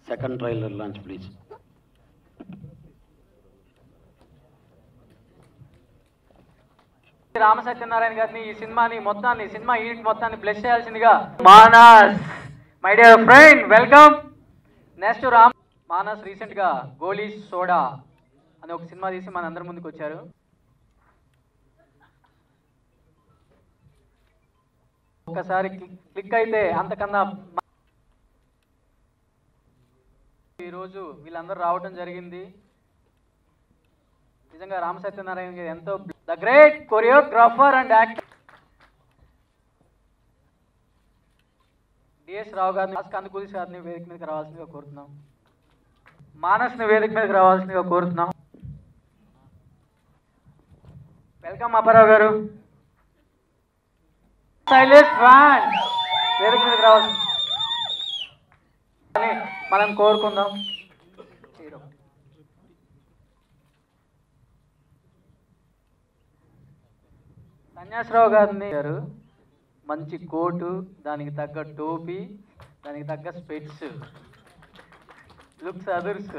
Second trailer launch please. Ramasatyanarayana గారిని ఈ సినిమాని మొత్తాన్ని సినిమా యూనిట్ మొత్తాన్ని బ్లెస్ చేయాల్సిందిగా Manas my dear friend welcome. Next Manas recent గా గోలీ సోడా అనే ఒక సినిమా తీసి మన అందరి ముందుకు వచ్చారు. ఒక్కసారి క్లిక్ అయితే అంతకన్నా ఈరోజు వీళ్ళందరూ రావడం జరిగింది. నిజంగా రామసత్యనారాయణ గారు ఎంతో the great choreographer and actor DS Rao గారిని కందుకూరి సార్ని వేదిక మీదకి రావాల్సిందిగా కోరుతున్నాం. మానస్ని వేదిక మీదకి రావాల్సిందిగా కోరుతున్నాం. వెల్కమ్ అప్పారావు గారు. శైలేష్ ఫ్యాన్ వేదిక మీదకి రావాల్సింది మనం కోరుకుందాం. సన్యాసరావు గారిని గారు మంచి కోటు, దానికి తగ్గ టోపీ, దానికి తగ్గ స్పెట్స్, లుక్స్ అదర్స్.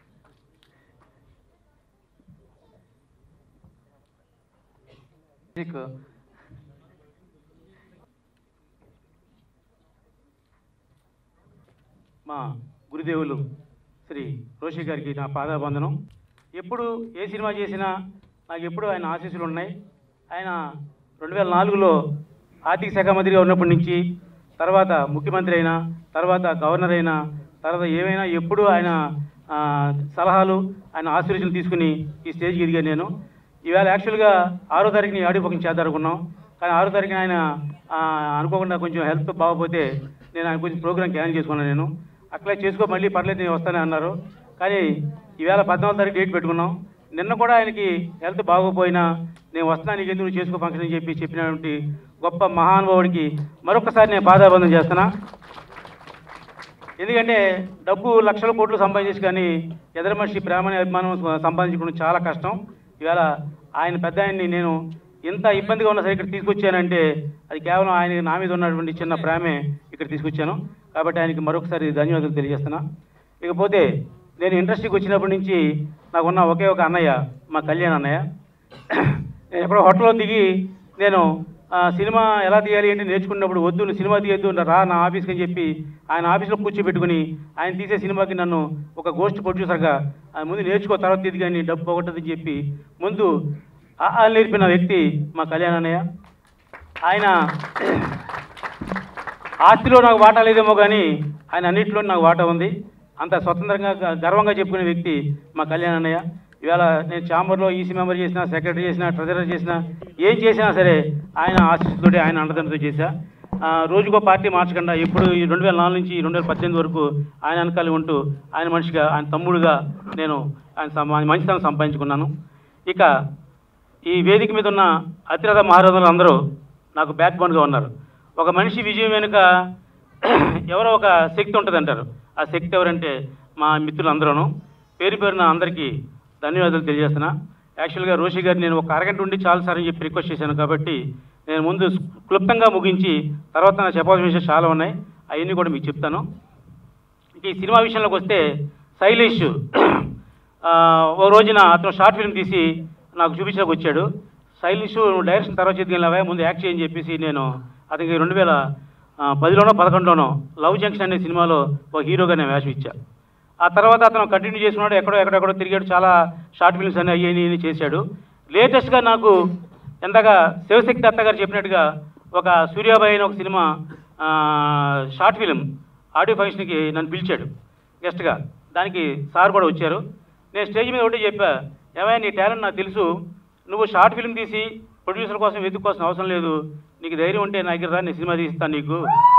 మా గురుదేవులు శ్రీ రోషి గారికి నా పాదాబంధనం. ఎప్పుడు ఏ సినిమా చేసినా నాకు ఎప్పుడు ఆయన ఆశీస్సులు ఉన్నాయి. ఆయన 2004లో ఆర్థిక శాఖ మంత్రిగా ఉన్నప్పటి నుంచి, తర్వాత ముఖ్యమంత్రి అయినా, తర్వాత గవర్నర్ అయినా, తర్వాత ఏమైనా ఎప్పుడు ఆయన సలహాలు, ఆయన ఆశీర్వచనలు తీసుకుని ఈ స్టేజ్కి ఎదిగాను నేను. ఈవేళ యాక్చువల్గా 6వ తారీఖుని ఆడియో ఫంక్షన్ చేద్దామనుకున్నాం. కానీ 6వ తారీఖున ఆయన అనుకోకుండా కొంచెం హెల్త్ బాగోపోతే నేను ఆయన కొంచెం ప్రోగ్రామ్ క్యాన్సిల్ చేసుకున్నాను. నేను అట్లా చేసుకో మళ్ళీ పర్లేదు నేను వస్తానే అన్నారు. కానీ ఈవేళ 14వ తారీఖు డేట్ పెట్టుకున్నాం. నిన్న కూడా ఆయనకి హెల్త్ బాగోపోయినా నేను వస్తున్నా, నీకు ఎందుకు చేసుకో ఫంక్షన్ అని చెప్పినటువంటి గొప్ప మహానుభావుడికి మరొకసారి నేను పాదాబంధం చేస్తున్నా. ఎందుకంటే డబ్బు లక్షల కోట్లు సంపాదించేసి కానీ ఎదర మనిషి ప్రేమని అభిమానం సంపాదించుకోవడం చాలా కష్టం. ఈవేళ ఆయన పెద్ద ఆయన్ని నేను ఎంత ఇబ్బందిగా ఉన్న సరే ఇక్కడ తీసుకొచ్చానంటే అది కేవలం ఆయన నా మీద ఉన్నటువంటి చిన్న ప్రేమే ఇక్కడ తీసుకొచ్చాను. కాబట్టి ఆయనకి మరొకసారి ధన్యవాదాలు తెలియజేస్తున్నా. ఇకపోతే నేను ఇండస్ట్రీకి వచ్చినప్పటి నుంచి నాకున్న ఒకే ఒక అన్నయ్య మా కళ్యాణ్ అన్నయ్య. నేను ఎక్కడో హోటల్లో దిగి నేను సినిమా ఎలా తీయాలి ఏంటి నేర్చుకున్నప్పుడు, వద్దు నువ్వు సినిమా తీయద్దు రా నా ఆఫీస్కి అని చెప్పి ఆయన ఆఫీస్లో కూర్చోబెట్టుకుని ఆయన తీసే సినిమాకి నన్ను ఒక గోస్ట్ ప్రొడ్యూసర్గా ముందు నేర్చుకో తర్వాత ఇది కానీ డబ్బు పోగొట్టదని చెప్పి ముందు నేర్పిన వ్యక్తి మా కళ్యాణ్ అన్నయ్య. ఆయన ఆస్తిలో నాకు వాటా లేదేమో కానీ ఆయన అన్నింటిలో నాకు వాటా ఉంది. అంత స్వతంత్రంగా గర్వంగా చెప్పుకునే వ్యక్తి మా కళ్యాణ్ అన్నయ్య. ఇవాళ నేను ఛాంబర్లో ఈసీ మెంబర్ చేసినా, సెక్రటరీ చేసినా, ట్రెజరర్ చేసినా, ఏం చేసినా సరే ఆయన ఆశీస్సుతోటి, ఆయన అండదండతో చేశా. రోజుకో పార్టీ మార్చకుండా ఎప్పుడు 2004 నుంచి 2018 వరకు ఆయన వెనకాల ఉంటూ ఆయన మనిషిగా, ఆయన తమ్ముడుగా నేను ఆయన మంచితనం సంపాదించుకున్నాను. ఇక ఈ వేదిక మీద ఉన్న అతిరథ మహారథులు అందరూ నాకు బ్యాక్ బోన్గా ఉన్నారు. ఒక మనిషి విజయం వెనుక ఎవరో ఒక శక్తి ఉంటుంది అంటారు. ఆ శక్తి ఎవరంటే మా మిత్రులందరూ. పేరు పేరున అందరికీ ధన్యవాదాలు తెలియజేస్తున్నా. యాక్చువల్గా రోషి గారు నేను ఒక అరగంట ఉండి చాలాసార్లు చెప్పి రిక్వెస్ట్ చేశాను. కాబట్టి నేను ముందు క్లుప్తంగా ముగించి తర్వాత నా చెప్పాల్సిన విషయాలు చాలా ఉన్నాయి, అవన్నీ కూడా మీకు చెప్తాను. ఈ సినిమా విషయంలోకి వస్తే శైలేష్ ఓ రోజున అతను షార్ట్ ఫిల్మ్ తీసి నాకు చూపించడానికి వచ్చాడు. శైలేష్ డైరెక్షన్ తర్వాత చేతికెళ్ళావా ముందు యాక్ట్ చేయని చెప్పేసి నేను అతనికి 2010లోనో 2011లోనో లవ్ జంక్షన్ అనే సినిమాలో ఒక హీరోగా నేను వేషం ఇచ్చా. ఆ తర్వాత అతను కంటిన్యూ చేసుకున్నాడు, ఎక్కడెక్కడో తిరిగాడు, చాలా షార్ట్ ఫిల్మ్స్ అని అయ్యి చేశాడు. లేటెస్ట్గా నాకు ఎంతగా శివశక్తి దత్త గారు చెప్పినట్టుగా ఒక సూర్యాబాయి అని ఒక సినిమా షార్ట్ ఫిల్మ్ ఆడియో ఫంక్షన్కి నన్ను పిలిచాడు గెస్ట్గా. దానికి సార్ కూడా వచ్చారు. నేను స్టేజ్ మీద ఒకటి చెప్పా, ఏమైనా నీ టాలెంట్ నాకు తెలుసు, నువ్వు షార్ట్ ఫిల్మ్ తీసి ప్రొడ్యూసర్ కోసం వెతుక్కోవాల్సిన అవసరం లేదు, నీకు ధైర్యం ఉంటే నా దగ్గర రా, నేను సినిమా తీస్తాను నీకు.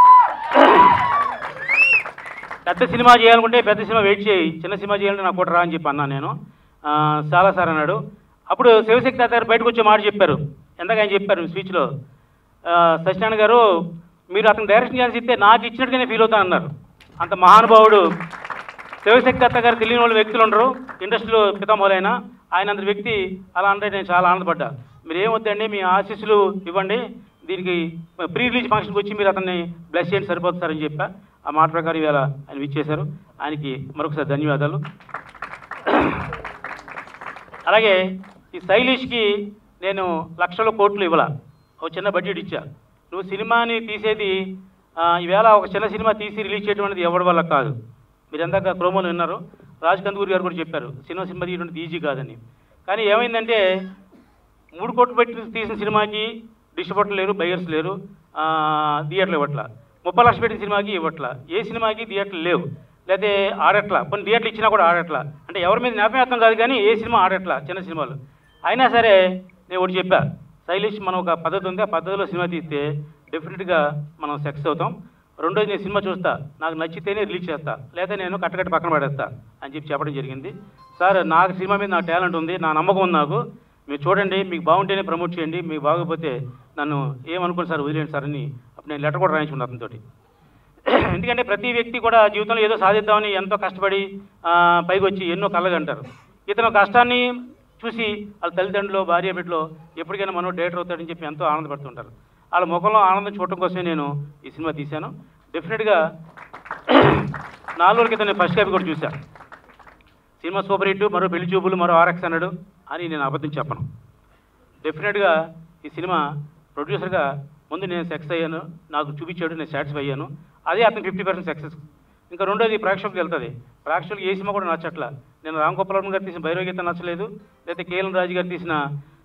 పెద్ద సినిమా చేయాలనుకుంటే పెద్ద సినిమా వెయిట్ చేయి, చిన్న సినిమా చేయాలంటే నాకు కూడా రా అని చెప్పి అన్నాను నేను. చాలాసారి అన్నాడు. అప్పుడు శివశక్తి దత్త గారు బయటకు వచ్చే మాట చెప్పారు. ఎంతగా ఆయన చెప్పారు స్పీచ్లో, సత్యనారాయణ గారు మీరు అతను డైరెక్షన్ చేయాల్సి ఇస్తే నాకు ఇచ్చినట్టుగానే ఫీల్ అవుతాను అన్నారు. అంత మహానుభావుడు శివశక్తి దత్త గారు తెలియని వాళ్ళు వ్యక్తులు ఉండరు ఇండస్ట్రీలో, పితామహులైన ఆయన అంత వ్యక్తి. అలా అంటే నేను చాలా ఆనందపడ్డా. మీరు ఏమొద్దండి, మీ ఆశీస్సులు ఇవ్వండి, దీనికి ప్రీ రిలీజ్ ఫంక్షన్కి వచ్చి మీరు అతన్ని బ్లెస్ చేయండి సరిపోతుంది సార్ అని చెప్పా. ఆ మాట ప్రకారం ఇవాళ ఆయన విచ్చేశారు. ఆయనకి మరొకసారి ధన్యవాదాలు. అలాగే ఈ శైలేష్కి నేను లక్షల కోట్లు ఇవ్వాల, ఒక చిన్న బడ్జెట్ ఇచ్చా. నువ్వు సినిమాని తీసేది ఈవేళ ఒక చిన్న సినిమా తీసి రిలీజ్ చేయడం అనేది ఎవరి వల్ల కాదు. మీరు ఎందాక ప్రోమోలు విన్నారు, రాజ్ కందుకూరి గారు కూడా చెప్పారు సినిమా తీయడం ఈజీ కాదని. కానీ ఏమైందంటే 3 కోట్లు పెట్టి తీసిన సినిమాకి డిస్ట్రిబ్యూటర్ లేరు, బయర్స్ లేరు, థియేటర్లు ఇవ్వట్లా. 30 లక్షలు పెట్టిన సినిమాకి ఇవ్వట్లా, ఏ సినిమాకి థియేటర్లు లేవు, లేకపోతే ఆడట్లా. కొన్ని థియేటర్లు ఇచ్చినా కూడా ఆడట్లా. అంటే ఎవరి మీద జ్ఞాపకం కాదు కానీ ఏ సినిమా ఆడట్లా, చిన్న సినిమాలు. అయినా సరే నేను ఒకటి చెప్పా, శైలేష్ మనం ఒక పద్ధతి ఉంది, ఆ పద్ధతిలో సినిమా తీస్తే డెఫినెట్గా మనం సక్సెస్ అవుతాం. రెండోది నేను సినిమా చూస్తా, నాకు నచ్చితేనే రిలీజ్ చేస్తా, లేదా నేను కట్టకట్టి పక్కన పడేస్తా అని చెప్పడం జరిగింది. సార్ నాకు సినిమా మీద నాకు టాలెంట్ ఉంది, నా నమ్మకం ఉంది నాకు, మీరు చూడండి, మీకు బాగుంటేనే ప్రమోట్ చేయండి, మీకు బాగోకపోతే నన్ను ఏమనుకోండి సార్, వదిలేండి సార్ అని అప్పుడు నేను లెటర్ కూడా రాయించుకున్నాను అతనితో. ఎందుకంటే ప్రతి వ్యక్తి కూడా జీవితంలో ఏదో సాధిద్దామని ఎంతో కష్టపడి పైకి వచ్చి ఎన్నో కళ్ళగంటారు. ఇతను కష్టాన్ని చూసి వాళ్ళ తల్లిదండ్రులు, భార్య బిడ్డలు ఎప్పటికైనా మనం డైరెక్టర్ అవుతాడని చెప్పి ఎంతో ఆనందపడుతుంటారు. వాళ్ళ ముఖంలో ఆనందం చూడటం కోసమే నేను ఈ సినిమా తీశాను. డెఫినెట్గా 4 రోజుల క్రితం నేను ఫస్ట్ కాపీ కూడా చూశాను. సినిమా సూపర్ హిట్, మరో పెళ్లి చూపులు, మరో RX అన్నాడు అని నేను అబద్ధం చెప్పను. డెఫినెట్గా ఈ సినిమా ప్రొడ్యూసర్గా ముందు నేను సక్సెస్ అయ్యాను, నాకు చూపించాడు, నేను సాటిస్ఫై అయ్యాను. అదే అతను 50% సక్సెస్. ఇంకా రెండోది ప్రేక్షకులకు వెళ్తుంది. ప్రేక్షకులకు ఏ సినిమా కూడా నచ్చట్లా. నేను రామ్ గోపాల్ వర్మ గారు తీసిన భైరవ గీతం నచ్చలేదు, లేకపోతే కేఎల్ రాజు గారు తీసిన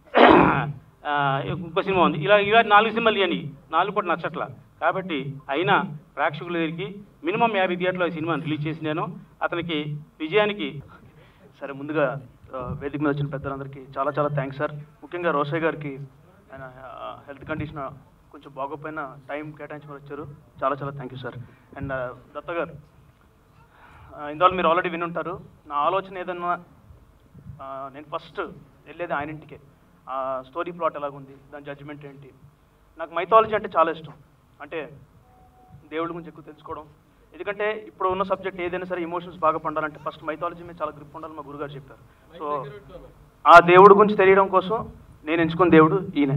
ఇంకో సినిమా ఉంది, ఇలా 4 సినిమాలు ఇవన్నీ 4 కూడా నచ్చట్లా. కాబట్టి అయినా ప్రేక్షకుల దగ్గరికి మినిమం 50 థియేటర్లో ఈ సినిమాని రిలీజ్ చేసి నేను అతనికి విజయానికి. సరే, ముందుగా వేదిక మీద వచ్చిన పెద్దలందరికీ చాలా చాలా థ్యాంక్స్ సార్. ముఖ్యంగా రోషయ్య గారికి, ఆయన హెల్త్ కండిషన్ కొంచెం బాగోపోయినా టైం కేటాయించుకొని వచ్చారు, చాలా చాలా thank you sir. And Datta గారు, ఇందువల్ల మీరు ఆల్రెడీ వినుంటారు. నా ఆలోచన ఏదన్నా నేను ఫస్ట్ వెళ్ళేది ఆయన ఇంటికే. స్టోరీ ప్లాట్ ఎలాగుంది, దాని జడ్జిమెంట్ ఏంటి. నాకు మైథాలజీ అంటే చాలా ఇష్టం, అంటే దేవుడి గురించి ఎక్కువ తెలుసుకోవడం. ఎందుకంటే ఇప్పుడు ఉన్న సబ్జెక్ట్ ఏదైనా సరే ఎమోషన్స్ బాగా పండాలంటే ఫస్ట్ మైథాలజీ మీద చాలా గ్రిప్ ఉండాలని మా గురుగారు చెప్పారు. సో ఆ దేవుడి గురించి తెలియడం కోసం నేను ఎంచుకున్న దేవుడు ఈయన.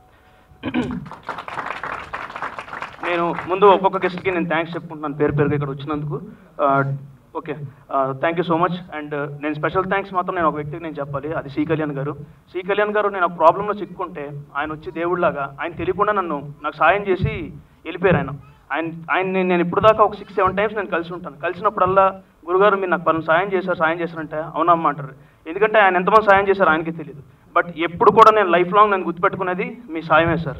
నేను ముందు ఒక్కొక్క గెస్ట్కి నేను థ్యాంక్స్ చెప్పుకుంటున్నాను పేరు పేరుగా ఇక్కడ వచ్చినందుకు. Okay, thank you so much. And నేను స్పెషల్ థ్యాంక్స్ మాత్రం నేను ఒక వ్యక్తికి నేను చెప్పాలి, అది సి కళ్యాణ్ గారు. సి కళ్యాణ్ గారు నేను ఒక ప్రాబ్లంలో చిక్కుంటే ఆయన వచ్చి దేవుడిలాగా ఆయన తెలియకుండా నాకు సాయం చేసి వెళ్ళిపోయారు. ఆయన నేను ఇప్పుడు దాకా ఒక 6-7 టైమ్స్ నేను కలిసి ఉంటాను. కలిసినప్పుడల్లా గురుగారు మీరు నాకు పనులు సాయం చేశారంటే అవునమ్మా అంటారు. ఎందుకంటే ఆయన ఎంతమంది సాయం చేశారు ఆయనకి తెలియదు. బట్ ఎప్పుడు కూడా నేను లైఫ్ లాంగ్ నేను గుర్తుపెట్టుకునేది మీ సాయమే sir.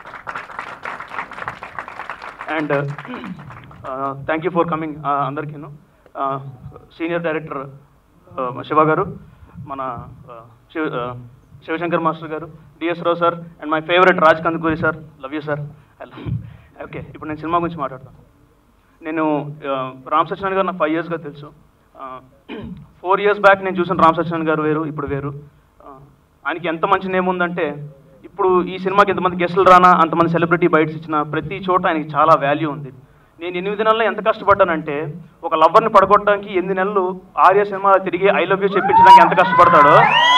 And thank you for coming అందరికీను. సీనియర్ డైరెక్టర్ శివ గారు, మన శివశంకర్ మాస్టర్ గారు, DS Rao sir, and my favourite Raj Kandukuri sir, love you sir. Okay, ఇప్పుడు నేను సినిమా గురించి మాట్లాడతాను. నేను రామ్ సత్యనారాయణ గారు నాకు 5 yearsగా తెలుసు. 4 years బ్యాక్ నేను చూసిన రామ్ సత్యనారాయణ గారు వేరు, ఇప్పుడు వేరు. ఆయనకి ఎంత మంచి నేమ్ ఉందంటే ఇప్పుడు ఈ సినిమాకి ఎంతమంది గెస్టులు రానా అంతమంది సెలబ్రిటీ బైట్స్ ఇచ్చిన ప్రతి చోట ఆయనకి చాలా వాల్యూ ఉంది. నేను 8 నెలల్లో ఎంత కష్టపడ్డానంటే ఒక లవ్వర్ని పడగొట్టడానికి 8 నెలలు ఆర్య సినిమా తిరిగి ఐ లవ్ యూ చెప్పించడానికి ఎంత కష్టపడతాడో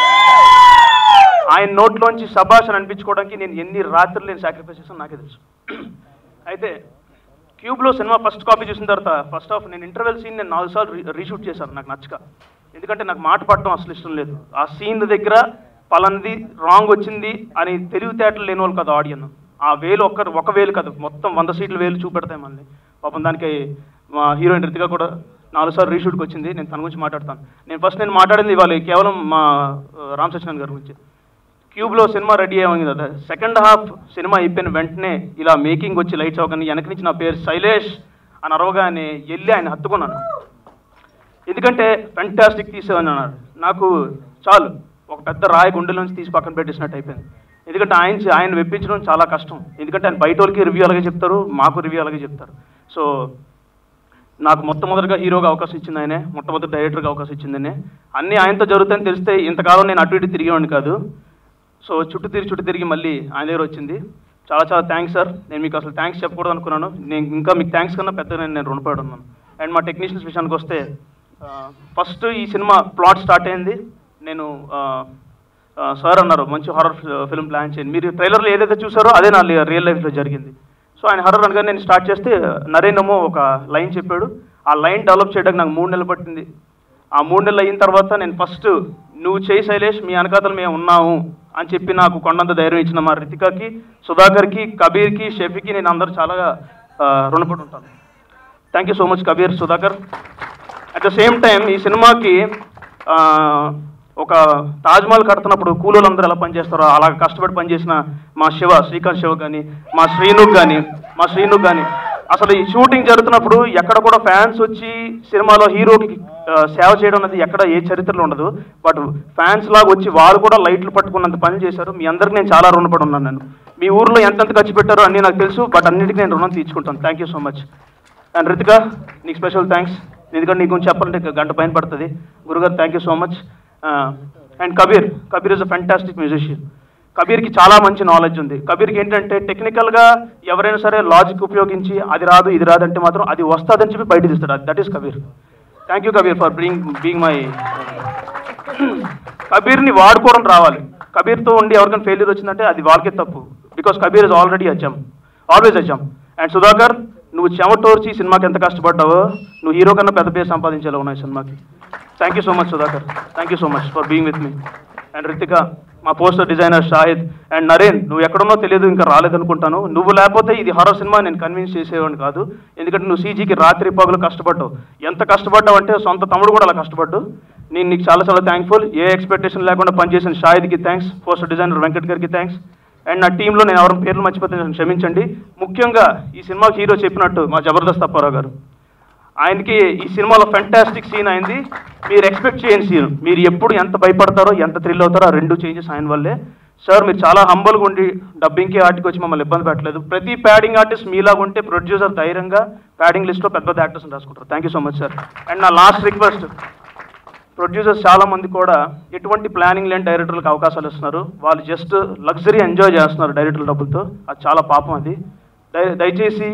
ఆయన నోట్లోంచి శభాష్ అని అనిపించుకోవడానికి నేను ఎన్ని రాత్రులు నేను సాక్రిఫైస్ చేస్తాను నాకే తెలుసు. అయితే క్యూబ్లో సినిమా ఫస్ట్ కాపీ చూసిన తర్వాత ఫస్ట్ హాఫ్ నేను ఇంటర్వెల్ సీన్ నేను 4 సార్లు రీషూట్ చేశాను నాకు నచ్చక. ఎందుకంటే నాకు మాట పడటం అసలు ఇష్టం లేదు. ఆ సీన్ దగ్గర పలానది రాంగ్ వచ్చింది అని తెలివితేటలు లేని వాళ్ళు కదా ఆడియన్. ఆ వేలు ఒక వేలు కాదు, మొత్తం 100 సీట్ల వేలు చూపెడతాయి మళ్ళీ. పాపం దానికి మా హీరోయిన్ రితిక కూడా 4 సార్లు రీషూట్కి వచ్చింది. నేను తన గురించి మాట్లాడతాను. నేను మాట్లాడింది ఇవాళ కేవలం మా రామ్ సత్యనారాయణ గారి గురించి. క్యూబ్లో సినిమా రెడీ అయ్యింది కదా, సెకండ్ హాఫ్ సినిమా అయిపోయిన వెంటనే ఇలా మేకింగ్ వచ్చి లైట్స్ అవ్వగానే వెనక నుంచి నా పేరు శైలేష్ అని అరవగానే వెళ్ళి ఆయన హత్తుకున్నాను. ఎందుకంటే ఫెంటాస్టిక్ తీసేవని అన్నారు. నాకు చాలు, ఒక పెద్ద రాయి గుండెల నుంచి తీసి పక్కన పెట్టేసినట్టు అయిపోయింది. ఎందుకంటే ఆయన వెప్పించడం చాలా కష్టం. ఎందుకంటే ఆయన బయట వాళ్ళకి రివ్యూ అలాగే చెప్తారు, మాకు రివ్యూ అలాగే చెప్తారు. సో నాకు మొట్టమొదటిగా హీరోగా అవకాశం ఇచ్చింది ఆయనే, మొట్టమొదటి డైరెక్టర్గా అవకాశం ఇచ్చిందనే. అన్నీ ఆయనతో జరుగుతాయని తెలిస్తే ఇంతకాలం నేను అటు ఇటు తిరిగేవాడిని కాదు. సో చుట్టూ తిరిగి మళ్ళీ ఆయన దగ్గర వచ్చింది. చాలా చాలా థ్యాంక్స్ సార్. నేను మీకు అసలు థ్యాంక్స్ చెప్పకూడదు అనుకున్నాను. నేను ఇంకా మీకు థ్యాంక్స్ కన్నా పెద్దగా నేను రుణపడి ఉన్నాను. అండ్ మా టెక్నీషియన్స్ విషయానికి వస్తే ఫస్ట్ ఈ సినిమా ప్లాట్ స్టార్ట్ అయింది. నేను సార్ అన్నారు మంచి హారర్ ఫిల్మ్ ప్లాన్ చేయండి. మీరు ట్రైలర్లో ఏదైతే చూసారో అదే నా రియల్ లైఫ్లో జరిగింది. సో ఆయన హర్రర్ అనగా నేను స్టార్ట్ చేస్తే నరేనేమో ఒక లైన్ చెప్పాడు. ఆ లైన్ డెవలప్ చేయడానికి నాకు 3 నెలలు పట్టింది. ఆ 3 నెలలు అయిన తర్వాత నేను ఫస్ట్ నువ్వు చేయి శైలేష్, మీ వెనకాతలు మేము ఉన్నాము అని చెప్పి నాకు కొండంత ధైర్యం ఇచ్చిన మా రితికాకి, సుధాకర్కి, కబీర్కి, షెఫీకి నేను అందరూ చాలా రుణపడి ఉంటాను. Thank you so much Kabir, Sudhakar. At the same time ఈ సినిమాకి ఒక తాజ్మహల్ కడుతున్నప్పుడు కూలీలు అందరూ ఎలా పనిచేస్తారో అలా కష్టపడి పనిచేసిన మా శ్రీకాంత్ శివ కానీ, మా శ్రీనుక్ కానీ అసలు ఈ షూటింగ్ జరుగుతున్నప్పుడు ఎక్కడ కూడా ఫ్యాన్స్ వచ్చి సినిమాలో హీరోకి సేవ చేయడం అనేది ఎక్కడ ఏ చరిత్రలో ఉండదు. బట్ ఫ్యాన్స్ లాగా వచ్చి వారు కూడా లైట్లు పట్టుకున్నంత పని చేశారు. మీ అందరికి నేను చాలా రుణపడి ఉన్నాను. నేను మీ ఊర్లో ఎంతెంత ఖర్చు పెట్టారో అన్నీ నాకు తెలుసు, బట్ అన్నిటికీ నేను రుణం తీర్చుకుంటాను. Thank you so much. And Ritika, నీకు స్పెషల్ థ్యాంక్స్. ఎందుకంటే నీకు గురించి చెప్పాలంటే గంట పైన పడుతుంది. గురుగారు thank you so much. And Kabir is a fantastic musician. కబీర్కి చాలా మంచి నాలెడ్జ్ ఉంది. కబీర్కి ఏంటంటే టెక్నికల్గా ఎవరైనా సరే లాజిక్ ఉపయోగించి అది రాదు ఇది రాదు అంటే మాత్రం అది వస్తుందని చెప్పి బయట తీస్తాడు. That is Kabir. Thank you Kabir for being my. కబీర్ని వాడుకోవడం రావాలి. కబీర్తో ఉండి ఎవరికైనా ఫెయిల్యూర్ వచ్చిందంటే అది వాళ్ళకే తప్పు. Because Kabir is already always అచ్చం. అండ్ సుధాకర్, నువ్వు చెమటోర్చి సినిమాకి ఎంత కష్టపడ్డావో నువ్వు హీరో కన్నా పెద్ద పేరు సంపాదించేలా ఉన్నాయి సినిమాకి. Thank you so much Sudhakar. Thank you so much for being with me. And Ritika, మా poster designer Shahid. And Naren, నువ్వు ఎక్కడున్నో తెలియదు, ఇంకా రాలేదనుకుంటాను. నువ్వు లేకపోతే ఇది హర్రర్ సినిమా నేను కన్విన్స్ చేసేవాడిని కాదు. ఎందుకంటే నువ్వు సీజీకి రాత్రి పగలు కష్టపడ్డావు. ఎంత కష్టపడ్డావు అంటే సొంత తమ్ముడు కూడా అలా కష్టపడ్డు. నేను నీకు చాలా చాలా థ్యాంక్ఫుల్. ఏ ఎక్స్పెక్టేషన్ లేకుండా పనిచేసిన షాహిద్కి థ్యాంక్స్, పోస్టర్ డిజైనర్ వెంకట్ గారికి థ్యాంక్స్. అండ్ నా టీంలో నేను ఎవరి పేర్లు మర్చిపోతే క్షమించండి. ముఖ్యంగా ఈ సినిమాకి హీరో చెప్పినట్టు మా జబర్దస్త్ అప్పారావు గారు, ఆయనకి ఈ సినిమాలో ఫెంటాస్టిక్ సీన్ అయింది. మీరు ఎక్స్పెక్ట్ చేయని సీన్. మీరు ఎప్పుడు ఎంత భయపడతారో ఎంత థ్రిల్ అవుతారో ఆ 2 చేంజెస్ ఆయన వల్లే. సార్ మీరు చాలా హంబల్గా ఉండి డబ్బింగ్కి ఆర్ట్కి వచ్చి మమ్మల్ని ఇబ్బంది పెట్టలేదు. ప్రతి ప్యాడింగ్ ఆర్టిస్ట్ మీలాగా ఉంటే ప్రొడ్యూసర్ ధైర్యంగా ప్యాడింగ్ లిస్ట్లో పెద్ద పెద్ద యాక్టర్స్ని రాసుకుంటారు. Thank you so much sir. And నా లాస్ట్ రిక్వెస్ట్, ప్రొడ్యూసర్స్ చాలామంది కూడా ఎటువంటి ప్లానింగ్ లేని డైరెక్టర్లకు అవకాశాలు ఇస్తున్నారు. వాళ్ళు జస్ట్ లగ్జరీ ఎంజాయ్ చేస్తున్నారు డైరెక్టర్ల డబ్బులతో. అది చాలా పాపం. అది దయచేసి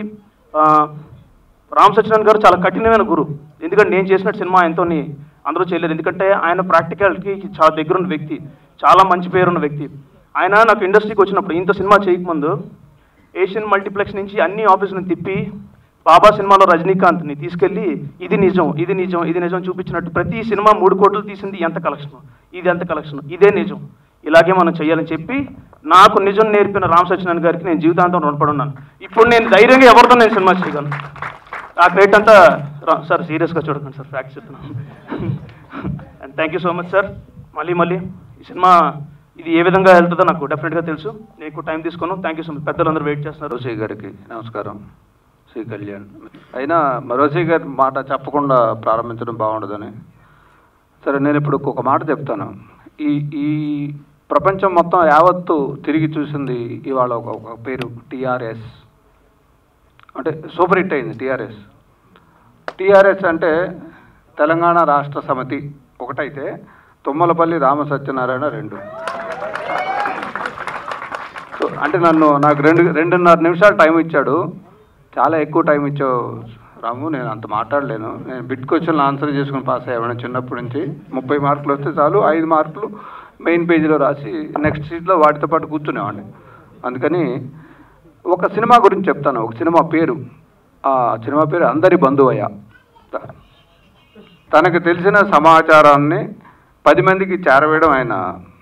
రామ్ సత్యనారాయణ గారు చాలా కఠినమైన గురు. ఎందుకంటే నేను చేసినట్టు సినిమా ఎంతో అందరూ చేయలేదు. ఎందుకంటే ఆయన ప్రాక్టికాలిటీకి చాలా దగ్గరున్న వ్యక్తి, చాలా మంచి పేరున్న వ్యక్తి. ఆయన నాకు ఇండస్ట్రీకి వచ్చినప్పుడు ఇంత సినిమా చేయకముందు ఏషియన్ మల్టీప్లెక్స్ నుంచి అన్ని ఆఫీసులను తిప్పి బాబా సినిమాలో రజనీకాంత్ని తీసుకెళ్ళి ఇది నిజం చూపించినట్టు ప్రతి సినిమా 3 కోట్లు తీసింది ఎంత కలెక్షన్, ఇది ఎంత కలెక్షన్, ఇదే నిజం, ఇలాగే మనం చేయాలని చెప్పి నాకు నిజం నేర్పిన రామ్ సత్యనారాయణ గారికి నేను జీవితాంతం రుణపడి ఉన్నాను. ఇప్పుడు నేను ధైర్యంగా ఎవరితో నేను సినిమా చేయగలను. ఆ క్రెడిట్ అంతా సార్ సీరియస్గా చూడకండి సార్, ఫ్యాక్ట్స్ చెప్తున్నాను. And thank you so much sir. మళ్ళీ ఈ సినిమా ఇది ఏ విధంగా వెళ్తుందో నాకు డెఫినెట్గా తెలుసు. నేను టైం తీసుకోను. Thank you so much. పెద్దలందరూ వెయిట్ చేస్తున్నారు. రోసీ గారికి నమస్కారం. శ్రీ కళ్యాణ్ అయినా రోసీ గారి మాట చెప్పకుండా ప్రారంభించడం బాగుండదని. సరే, నేను ఇప్పుడు ఒక మాట చెప్తాను. ఈ ప్రపంచం మొత్తం యావత్తు తిరిగి చూసింది ఇవాళ ఒక పేరు టీఆర్ఎస్. అంటే సూపర్ హిట్ అయింది టీఆర్ఎస్ అంటే తెలంగాణ రాష్ట్ర సమితి ఒకటైతే తుమ్మలపల్లి రామ సత్యనారాయణ 2. సో అంటే నాకు 2.5 నిమిషాలు టైం ఇచ్చాడు. చాలా ఎక్కువ టైం ఇచ్చావు రాము. నేను అంత మాట్లాడలేను. నేను బిట్ క్వశ్చన్లు ఆన్సర్ చేసుకుని పాస్ అయ్యాను చిన్నప్పటి నుంచి. 30 మార్కులు వస్తే చాలు, 5 మార్కులు మెయిన్ పేజీలో రాసి నెక్స్ట్ సీట్లో వాటితో పాటు కూర్చునేవాడిని. అందుకని ఒక సినిమా గురించి చెప్తాను. ఒక సినిమా పేరు, ఆ సినిమా పేరు అందరి బంధువయ్య. తనకు తెలిసిన సమాచారాన్ని 10 మందికి చేరవేయడం ఆయన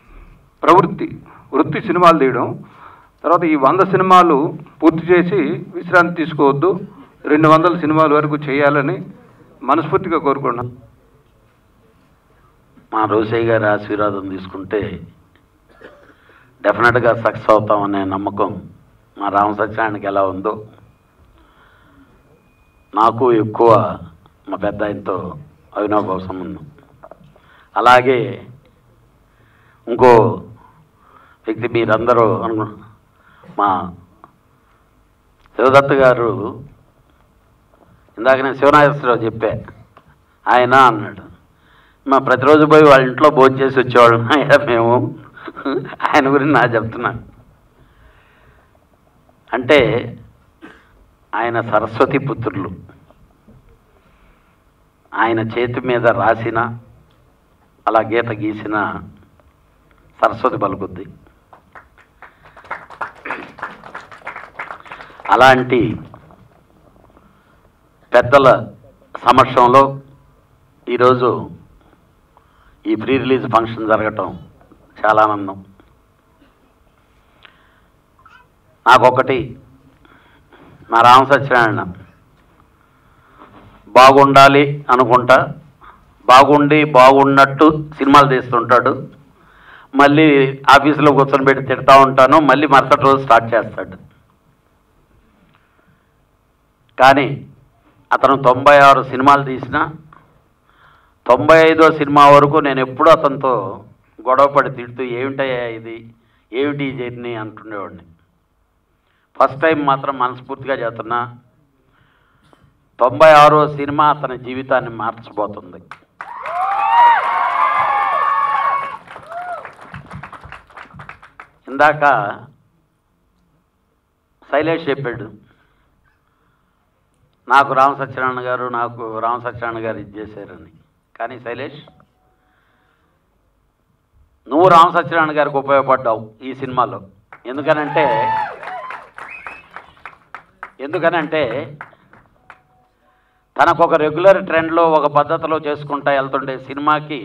వృత్తి సినిమాలు తీయడం. తర్వాత ఈ 100 సినిమాలు పూర్తి చేసి విశ్రాంతి తీసుకోవద్దు, 200 సినిమాల వరకు చేయాలని మనస్ఫూర్తిగా కోరుకున్నాను. మా రోసయ్య గారి ఆశీర్వాదం తీసుకుంటే డెఫినెట్గా సక్సెస్ అవుతామనే నమ్మకం మా రామ సత్యనారాయణకి ఎలా ఉందో నాకు ఎక్కువ మా పెద్ద ఆయనతో అవినాభావ సంబంధం. అలాగే ఇంకో వ్యక్తి మీరందరూ మా శివదత్త గారు, ఇందాక నేను శివనాగేశ్వరరావు చెప్పా, ఆయన అన్నాడు మా ప్రతిరోజు పోయి వాళ్ళ ఇంట్లో భోజనం చేసి వచ్చేవాళ్ళం మేము. ఆయన గురించి నాకు చెప్తున్నాను. అంటే ఆయన సరస్వతి పుత్రులు. ఆయన చేతి మీద రాసిన అలా గీత గీసిన సరస్వతి పలుకుద్ది. అలాంటి పెద్దల సమక్షంలో ఈరోజు ఈ ప్రీ రిలీజ్ ఫంక్షన్ జరగటం చాలా ఆనందం. నాకొకటి, మా రామ సత్యనారాయణ బాగుండాలి అనుకుంటా, బాగున్నట్టు సినిమాలు తీస్తుంటాడు, మళ్ళీ ఆఫీసులో కూర్చొని పెట్టి తిడతా ఉంటాను, మళ్ళీ మరుసటి రోజు స్టార్ట్ చేస్తాడు. కానీ అతను 96 సినిమాలు తీసిన 95వ సినిమా వరకు నేను ఎప్పుడూ అతనితో గొడవపడి తిడుతూ ఏమిటయ్యా ఇది, ఏమిటి ఈ జర్నీ అంటుండేవాడిని. ఫస్ట్ టైం మాత్రం మనస్ఫూర్తిగా చేస్తున్నా, 96వ సినిమా అతని జీవితాన్ని మార్చబోతుంది. ఇందాక శైలేష్ చెప్పాడు, నాకు రామ సత్యనారాయణ గారు ఇది చేశారని. కానీ శైలేష్, నువ్వు రామ సత్యనారాయణ గారికి ఉపయోగపడ్డావు ఈ సినిమాలో. ఎందుకనంటే తనకు ఒక రెగ్యులర్ ట్రెండ్లో ఒక పద్ధతిలో చేసుకుంటా వెళ్తుండే సినిమాకి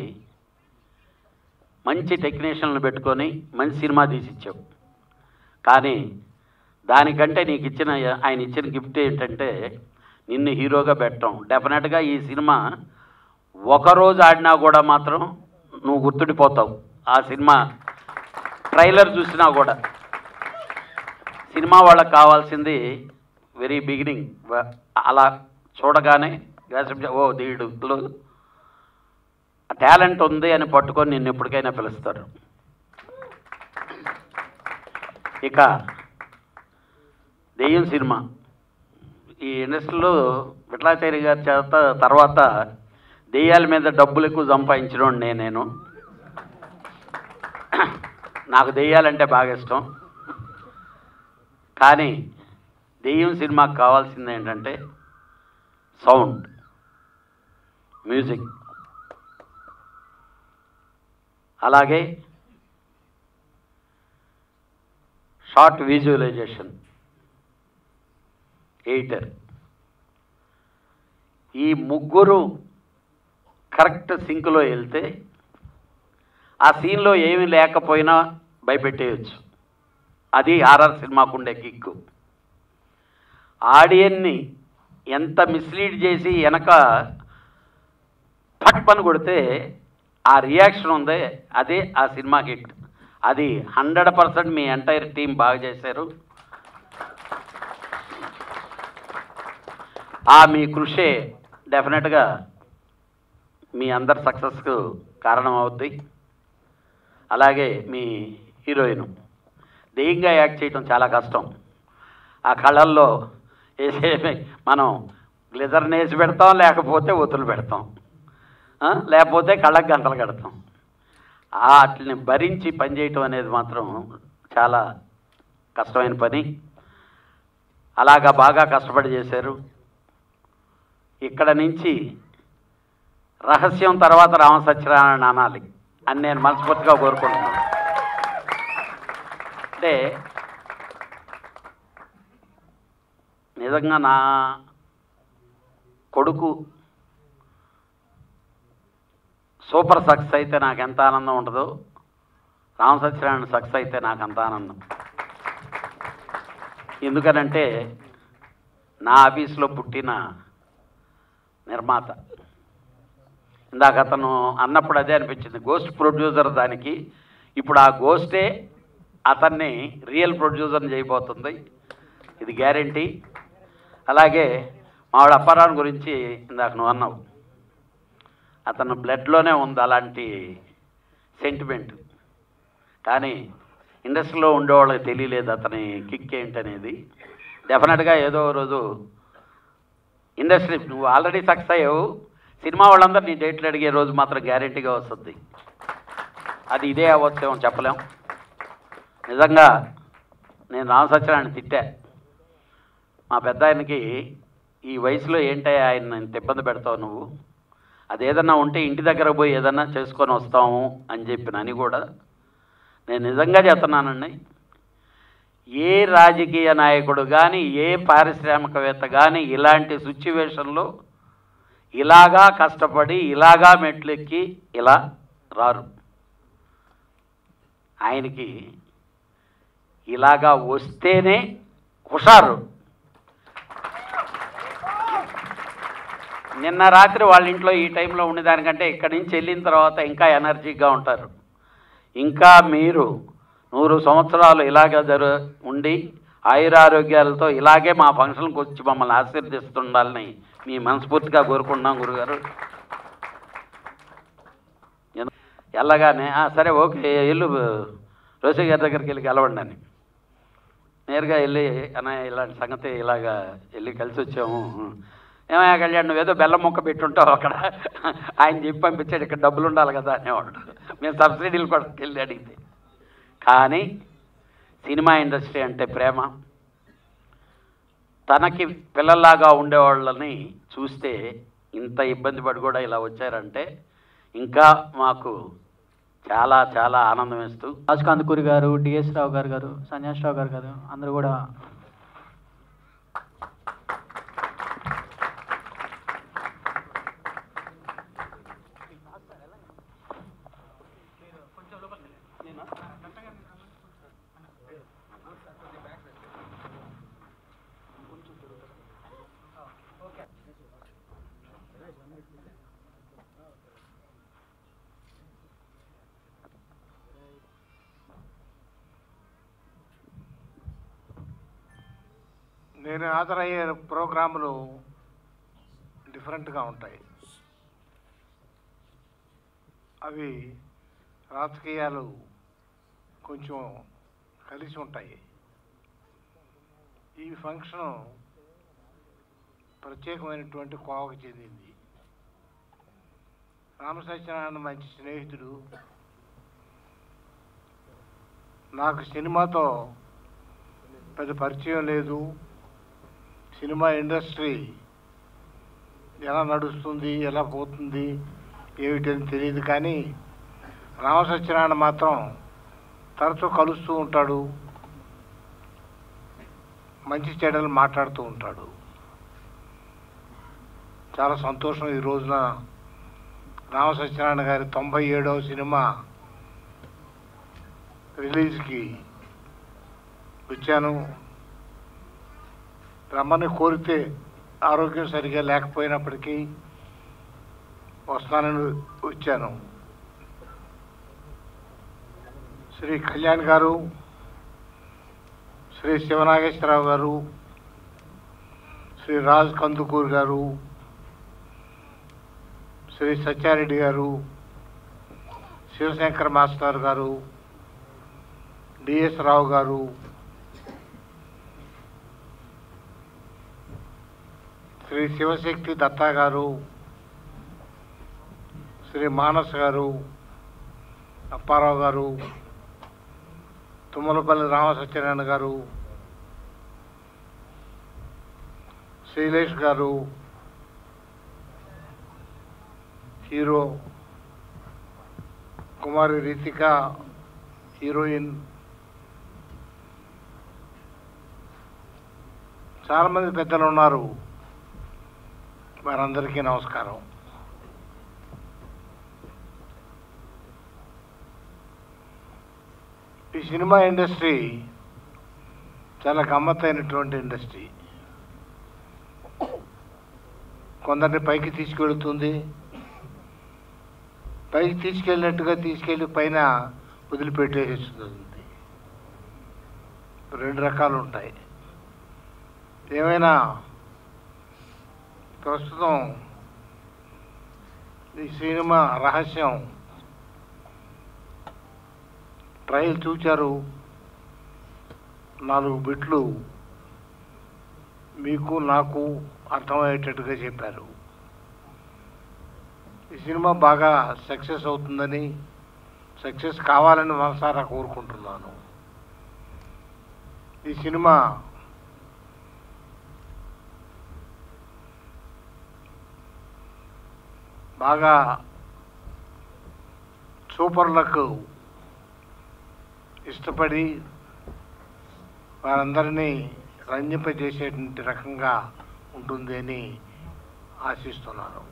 మంచి టెక్నీషియన్లు పెట్టుకొని మంచి సినిమా తీసిచ్చావు. కానీ దానికంటే ఆయన ఇచ్చిన గిఫ్ట్ ఏంటంటే నిన్ను హీరోగా పెట్టడం. డెఫినెట్గా ఈ సినిమా ఒకరోజు ఆడినా కూడా మాత్రం నువ్వు గుర్తుండిపోతావు. ఆ సినిమా ట్రైలర్ చూసినా కూడా. సినిమా వాళ్ళకి కావాల్సింది వెరీ బిగినింగ్, అలా చూడగానే ఓ దీడులో టాలెంట్ ఉంది అని పట్టుకొని నిన్ను ఎప్పటికైనా పిలుస్తారు. ఇక దెయ్యం సినిమా ఈ ఇండస్ట్రీలో విఠలాచారి గారి చేత తర్వాత దెయ్యాల మీద డబ్బులు ఎక్కువ సంపాదించడం నేను. నాకు దెయ్యాలంటే బాగా ఇష్టం. కానీ దెయ్యం సినిమాకి కావాల్సింది ఏంటంటే సౌండ్, మ్యూజిక్, అలాగే షార్ట్ విజువలైజేషన్, ఎడిటర్. ఈ ముగ్గురు కరెక్ట్ సింక్లో వెళ్తే ఆ సీన్లో ఏమీ లేకపోయినా భయపెట్టేయచ్చు. అది హారర్ సినిమాకు ఉండే కిక్కు. ఆడియన్ని ఎంత మిస్లీడ్ చేసి వెనక పట్ పని కొడితే ఆ రియాక్షన్ ఉందే, అదే ఆ సినిమా హిట్. అది 100% మీ ఎంటైర్ టీం బాగా చేశారు. మీ కృషే డెఫినెట్గా మీ అందరి సక్సెస్కు కారణం అవుద్ది. అలాగే మీ హీరోయిన్ దెయ్యంగా యాక్ట్ చేయడం చాలా కష్టం. ఆ కళల్లో వేసే మనం గ్లిజర్ని వేసి పెడతాం, లేకపోతే ఒత్తులు పెడతాం, లేకపోతే కళ్ళకు గంటలు కడతాం. వాటిని భరించి పనిచేయటం అనేది మాత్రం చాలా కష్టమైన పని. అలాగా బాగా కష్టపడి చేశారు. ఇక్కడ నుంచి రహస్యం తర్వాత రామ సత్యనారాయణ అనాలి అని నేను మనస్ఫూర్తిగా కోరుకుంటున్నాను. అంటే నిజంగా నా కొడుకు సూపర్ సక్సెస్ అయితే నాకు ఎంత ఆనందం ఉంటుందో, రామ సత్యనారాయణ సక్సెస్ అయితే నాకు అంత ఆనందం. ఎందుకనంటే నా ఆఫీస్లో పుట్టిన నిర్మాత. ఇందాక అతను అన్నప్పుడు అదే అనిపించింది, గోస్ట్ ప్రొడ్యూసర్ దానికి. ఇప్పుడు ఆ గోస్టే అతన్ని రియల్ ప్రొడ్యూసర్ని చేయబోతుంది, ఇది గ్యారంటీ. అలాగే మావాడు అప్పారావు గురించి ఇందాక నువ్వు అన్నావు, అతను బ్లడ్లోనే ఉంది అలాంటి సెంటిమెంట్. కానీ ఇండస్ట్రీలో ఉండేవాళ్ళకి తెలియలేదు అతని కిక్ ఏంటనేది. డెఫినెట్గా ఏదో రోజు ఇండస్ట్రీ, నువ్వు ఆల్రెడీ సక్సెస్ అయ్యావు, సినిమా వాళ్ళందరూ నీ డేట్లు అడిగే రోజు మాత్రం గ్యారెంటీగా వస్తుంది. అది ఇదే అవ్వచ్చేమో చెప్పలేం. నిజంగా నేను రామ సత్యనారాయణ తిట్టా. మా పెద్ద ఆయనకి ఈ వయసులో ఏంటయ్యా ఆయన ఇంత ఇబ్బంది పెడతావు నువ్వు, అదేదన్నా ఉంటే ఇంటి దగ్గర పోయి ఏదన్నా చేసుకొని వస్తాము అని చెప్పిన అని కూడా నేను నిజంగా చెప్తున్నానండి. ఏ రాజకీయ నాయకుడు కానీ ఏ పారిశ్రామికవేత్త కానీ ఇలాంటి సిచ్యువేషన్లో ఇలాగా కష్టపడి ఇలాగా మెట్లెక్కి ఇలా రారు. ఆయనకి ఇలాగా వస్తేనే హుషారు. నిన్న రాత్రి వాళ్ళ ఇంట్లో ఈ టైంలో ఉండేదానికంటే ఇక్కడి నుంచి వెళ్ళిన తర్వాత ఇంకా ఎనర్జీగా ఉంటారు. ఇంకా మీరు 100 సంవత్సరాలు ఇలాగే ఉండి ఆయురారోగ్యాలతో ఇలాగే మా ఫంక్షన్కి వచ్చి మమ్మల్ని ఆశీర్దిస్తుండాలని మీ మనస్ఫూర్తిగా కోరుకుంటున్నాం గురుగారు. వెళ్ళగానే సరే ఓకే వెళ్ళు రోసి గారి దగ్గరికి వెళ్ళి కలవండి అని నేరుగా వెళ్ళి అన్నయ్య ఇలాంటి సంగతి ఇలాగా వెళ్ళి కలిసి వచ్చాము. ఏమయ్యా కళ్యాణ్ నువ్వేదో బెల్లం మొక్క పెట్టుంటావు అక్కడ, ఆయన చెప్పి పంపించాడు, ఇక్కడ డబ్బులు ఉండాలి కదా అనేవాడు. మేము సబ్సిడీలు కూడా వెళ్ళి అడిగితే. కానీ సినిమా ఇండస్ట్రీ అంటే ప్రేమ. తనకి పిల్లల్లాగా ఉండేవాళ్ళని చూస్తే ఇంత ఇబ్బంది పడి కూడా ఇలా వచ్చారంటే ఇంకా మాకు చాలా చాలా ఆనందం వేస్తూ రాజ్ కందుకూరి గారు, డిఎస్ రావు గారు, సన్యాస్ రావు గారు అందరూ కూడా నేను హాజరయ్యే ప్రోగ్రాములు డిఫరెంట్గా ఉంటాయి. అవి రాజకీయాలు కొంచెం కలిసి ఉంటాయి. ఈ ఫంక్షను ప్రత్యేకమైనటువంటి కోవకు చెందింది. రామసత్యనారాయణ మంచి స్నేహితుడు. నాకు సినిమాతో పెద్ద పరిచయం లేదు. సినిమా ఇండస్ట్రీ ఎలా నడుస్తుంది, ఎలా పోతుంది, ఏమిటని తెలియదు. కానీ రామసత్యనారాయణ మాత్రం తరచూ కలుస్తూ ఉంటాడు, మంచి చెడ్డలు మాట్లాడుతూ ఉంటాడు. చాలా సంతోషం. ఈ రోజున రామసత్యనారాయణ గారి 97వ సినిమా రిలీజ్కి వచ్చాను. రమ్మని కోరితే ఆరోగ్యం సరిగా లేకపోయినప్పటికీ వస్తానని వచ్చాను. శ్రీ కళ్యాణ్ గారు, శ్రీ శివనాగేశ్వరరావు గారు, శ్రీ రాజ్ కందుకూర్ గారు, శ్రీ సత్యారెడ్డి గారు, శివశంకర్ మాస్టర్ గారు, డిఎస్ రావు గారు, శ్రీ శివశక్తి దత్తా గారు, శ్రీ మానస్ గారు, అప్పారావు గారు, తుమ్మలపల్లి రామసత్యనారాయణ గారు, శైలేష్ గారు, హీరో కుమారి రితిక, హీరోయిన్, చాలామంది పెద్దలు ఉన్నారు. వారందరికీ నమస్కారం. ఈ సినిమా ఇండస్ట్రీ చాలా గమ్మత్తైనటువంటి ఇండస్ట్రీ. కొందరిని పైకి తీసుకెళ్తుంది, పైకి తీసుకెళ్ళినట్టుగా తీసుకెళ్ళి పైన వదిలిపెట్టేస్తుంది. 2 రకాలు ఉంటాయి. ఏమైనా ప్రస్తుతం ఈ సినిమా రహస్యం ట్రయల్ చూచారు. 4 బిట్లు మీకు నాకు అర్థమయ్యేటట్టుగా చెప్పారు. ఈ సినిమా బాగా సక్సెస్ అవుతుందని, సక్సెస్ కావాలని మనసారా కోరుకుంటున్నాను. ఈ సినిమా బాగా సూపర్లకు ఇష్టపడి వారందరినీ రంజింపజేసేటువంటి రకంగా ఉంటుంది అని ఆశిస్తున్నాను.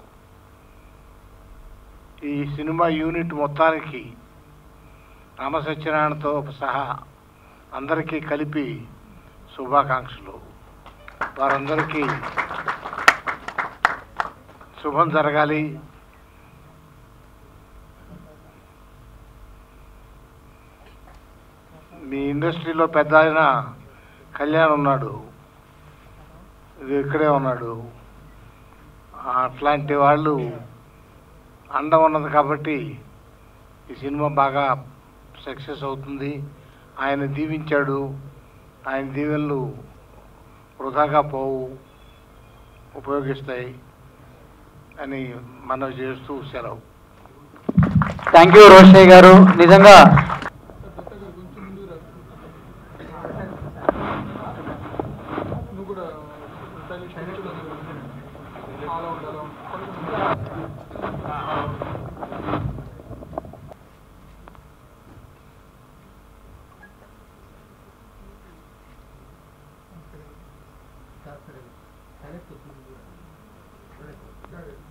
ఈ సినిమా యూనిట్ మొత్తానికి రామసత్యనారాయణతో సహా అందరికీ కలిపి శుభాకాంక్షలు. వారందరికీ శుభం జరగాలి. మీ ఇండస్ట్రీలో పెద్ద ఆయన కళ్యాణ్ ఉన్నాడు, ఇది ఇక్కడే ఉన్నాడు. అట్లాంటి వాళ్ళు అండ ఉన్నది కాబట్టి ఈ సినిమా బాగా సక్సెస్ అవుతుంది. ఆయన దీవించాడు, ఆయన దీవెనలు వృధాగా పోవు, ఉపయోగిస్తాయి అని మనవి చేస్తూ సెలవు. థ్యాంక్ యూ రోషయ్య గారు. నిజంగా Correct.